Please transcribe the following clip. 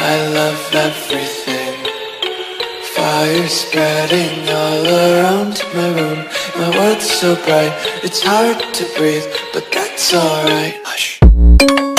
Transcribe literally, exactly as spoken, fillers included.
I love everything. Fire spreading all around my room. My world's so bright, it's hard to breathe, but that's alright. Hush.